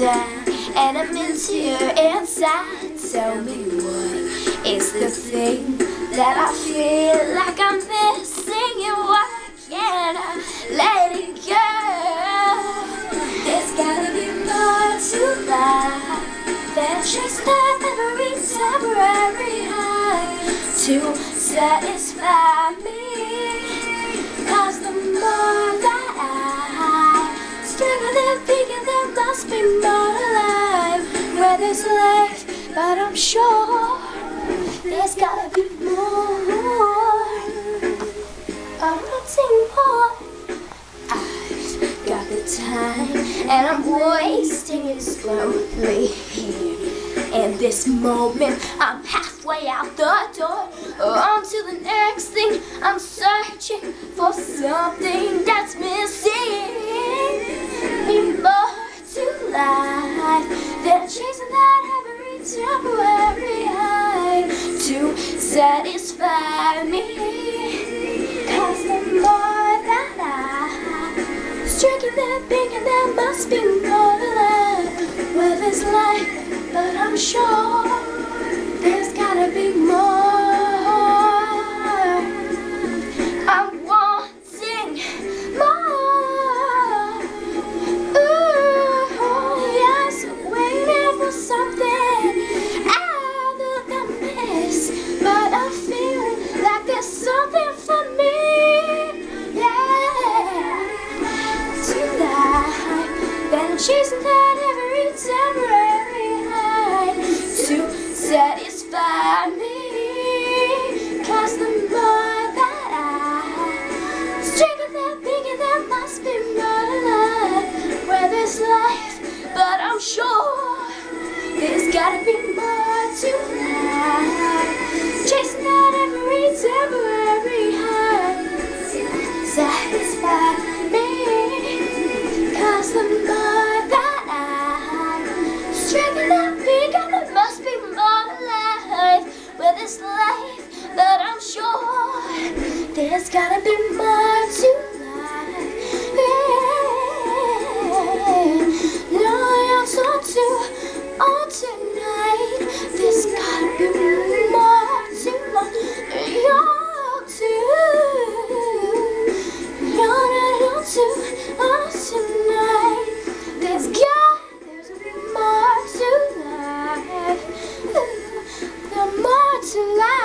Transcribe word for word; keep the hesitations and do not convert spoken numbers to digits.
down and I'm into your inside. Tell me what is the thing that I feel like I'm missing, and why can't I let it go? There's gotta be more to life than chasing every temporary high to satisfy me. Cause the more that I struggle and thinking there must be more alive where there's life, but I'm sure there's gotta be more. I'm wanting more. I've got the time and I'm wasting it slowly here. In this moment, I'm halfway out the door, on to the next thing. I'm searching for something that's missing. Need more to life than chasing that every temporary high to satisfy me. Cause the more that I striking that thinking there must be more to life where there's life, but I'm sure there's gotta be more. I'm wanting more. Ooh, yes, waiting for something other than this, but I'm feeling like there's something for me. Yeah, tonight, then chasing that every temporary high to satisfy me. Cause the more that I striking that thinking there must be more to life where there's life, but I'm sure there's gotta be more to life. Chasing that every temporary high satisfy me. Cause the more that I striking that thinking there must be more to life where there's life, but I'm sure there's gotta be more to life. Yeah. No, I'm so too on tonight. There's gotta be more to life. You're too. You're not on too on tonight. There's gotta be more to life. The more to life.